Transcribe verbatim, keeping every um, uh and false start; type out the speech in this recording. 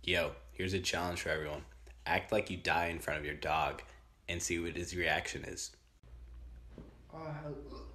Yo, here's a challenge for everyone. Act like you die in front of your dog and see what his reaction is. Uh,